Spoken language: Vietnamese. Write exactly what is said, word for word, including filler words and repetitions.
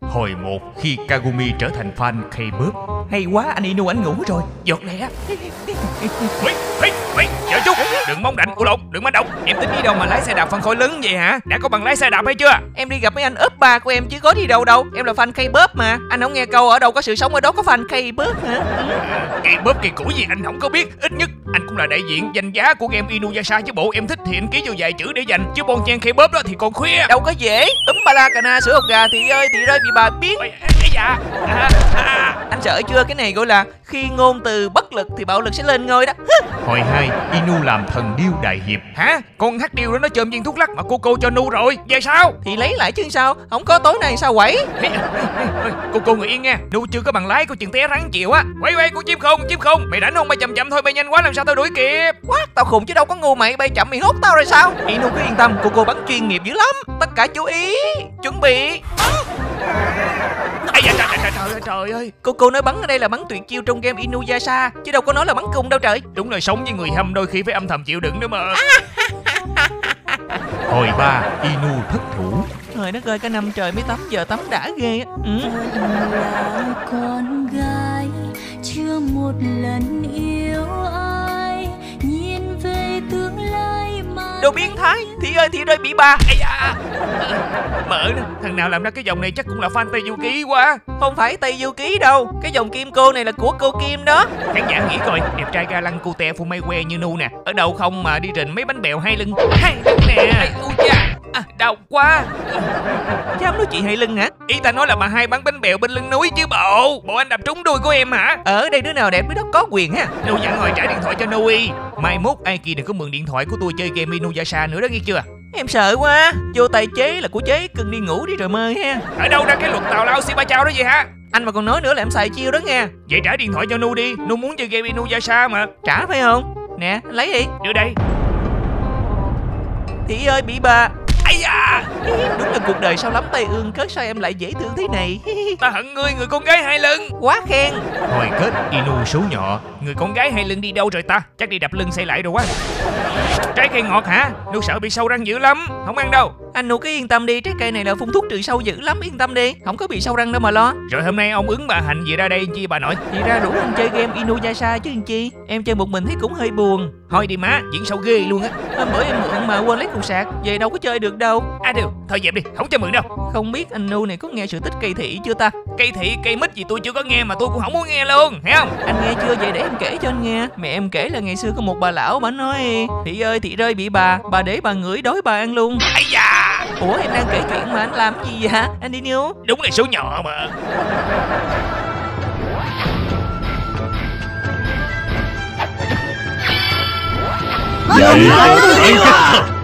Hồi một, khi Kagumi trở thành fan K-pop. Hay quá, anh Inu anh ngủ rồi. Giọt lẹ. Ui, ui, ui, chờ chút. Đừng mong đạnh, cô lộn, đừng manh động. Em tính đi đâu mà lái xe đạp phân khối lớn vậy hả? Đã có bằng lái xe đạp hay chưa? Em đi gặp mấy anh ốp ba của em chứ có đi đâu đâu. Em là fan K-pop mà. Anh không nghe câu ở đâu có sự sống ở đó có fan K-pop hả? K-pop kỳ cũ gì anh không có biết. Ít nhất anh cũng là đại diện danh giá của game Inuyasha chứ bộ. Em thích thì anh ký vô vài chữ để dành, chứ bon chen K-pop đó thì còn khuya. Đâu có dễ. Úm ba la cà na sữa hột gà thì ơi thì rơi bị bà biết. Ôi, dạ. à, à. Anh sợ chưa? Cái này gọi là khi ngôn từ bất lực thì bạo lực sẽ lên ngôi đó. Hồi hai, Inu làm thần điêu đại hiệp. Hả? Con hắc điêu đó nó chôm viên thuốc lắc mà cô cô cho Nu rồi. Về sao? Thì lấy lại chứ sao? Không có tối nay sao quẩy? Cô cô ngồi yên nha. Nu chưa có bằng lái, cô chừng té rắn chịu á. Quay quay, cô chim không, chim không. Mày đánh không? Mày chậm chậm thôi, mày nhanh quá làm sao tao đuổi kịp. Quá, tao khùng chứ đâu có ngu mày. Bay chậm mày hốt tao rồi sao? Inu cứ yên tâm, cô cô bắn chuyên nghiệp dữ lắm. Tất cả chú ý, chuẩn bị bắn. Ây da, trời, trời, trời, trời, trời ơi. Cô cô nói bắn ở đây là bắn tuyệt chiêu trong game Inuyasha, chứ đâu có nói là bắn cung đâu trời. Đúng là sống với người hâm đôi khi phải âm thầm chịu đựng nữa mà. Hồi ba, Inu thất thủ. Trời đất ơi, cả năm trời mới tắm, giờ tắm đã ghê á. Ừ. Là con gái chưa một lần yêu ai, nhìn về tương lai mà Đồ biến thái, Thị ơi Thị rơi bị bà. Ây da. Mỡ nè, thằng nào làm ra cái dòng này chắc cũng là fan Tây Du Ký quá. Không phải Tây Du Ký đâu, cái dòng kim cô này là của cô Kim đó. Khán giả nghĩ coi, đẹp trai ga lăng cute phô mây que như Nu nè, ở đâu không mà đi rình mấy bánh bèo hai lưng. Hai lưng nè. Ui da, à, đau quá. Dám nói chị hai lưng hả? Ý ta nói là bà hai bán bánh bèo bên lưng núi chứ bộ. Bộ anh đập trúng đuôi của em hả? Ở đây đứa nào đẹp đứa đó có quyền ha. Nu dặn ngồi trả điện thoại cho Nui. Mai mốt ai kia đừng có mượn điện thoại của tôi chơi game Inuyasha nữa đó, nghe chưa? Em sợ quá. Vô tay chế là của chế, cần đi ngủ đi rồi mơ ha. Ở đâu ra cái luật tào lao si ba chao đó vậy hả? Anh mà còn nói nữa là em xài chiêu đó nghe. Vậy trả điện thoại cho Nu đi. Nu muốn chơi game Inuyasha mà. Trả phải không? Nè, lấy đi. Đưa đây. Thị ơi bị bà. Ây da. Đúng là cuộc đời sao lắm tay ương, cớ sao em lại dễ thương thế này. Ta hận ngươi, người con gái hai lưng. Quá khen. Hồi kết, Inu số nhỏ. Người con gái hai lưng đi đâu rồi ta? Chắc đi đập lưng xây lại rồi quá. Trái cây ngọt hả? Nu sợ bị sâu răng dữ lắm. Không ăn đâu. Anh Nu cứ yên tâm đi, trái cây này là phun thuốc trừ sâu dữ lắm, yên tâm đi, không có bị sâu răng đâu mà lo. Rồi hôm nay ông ứng bà Hạnh gì ra đây chi bà nội? Thì ra rủ anh chơi game Inuyasha chứ làm chi. Em chơi một mình thấy cũng hơi buồn. Thôi đi má, diễn sâu ghê luôn á. Hôm bữa em mượn mà quên lấy cục sạc, về đâu có chơi được đâu. À được, thôi dẹp đi, không cho mượn đâu. Không biết anh Nu này có nghe sự tích cây thị chưa ta? Cây thị, cây mít gì tôi chưa có nghe mà tôi cũng không muốn nghe luôn, thấy không? Anh nghe chưa? Vậy để em kể cho anh nghe. Mẹ em kể là ngày xưa có một bà lão, bà nói: Thị ơi Thị rơi bị bà, bà để bà ngửi đói bà ăn luôn. Ây da. Ủa em đang kể chuyện mà anh làm gì vậy anh đi Inu? Đúng là số nhỏ mà. Vậy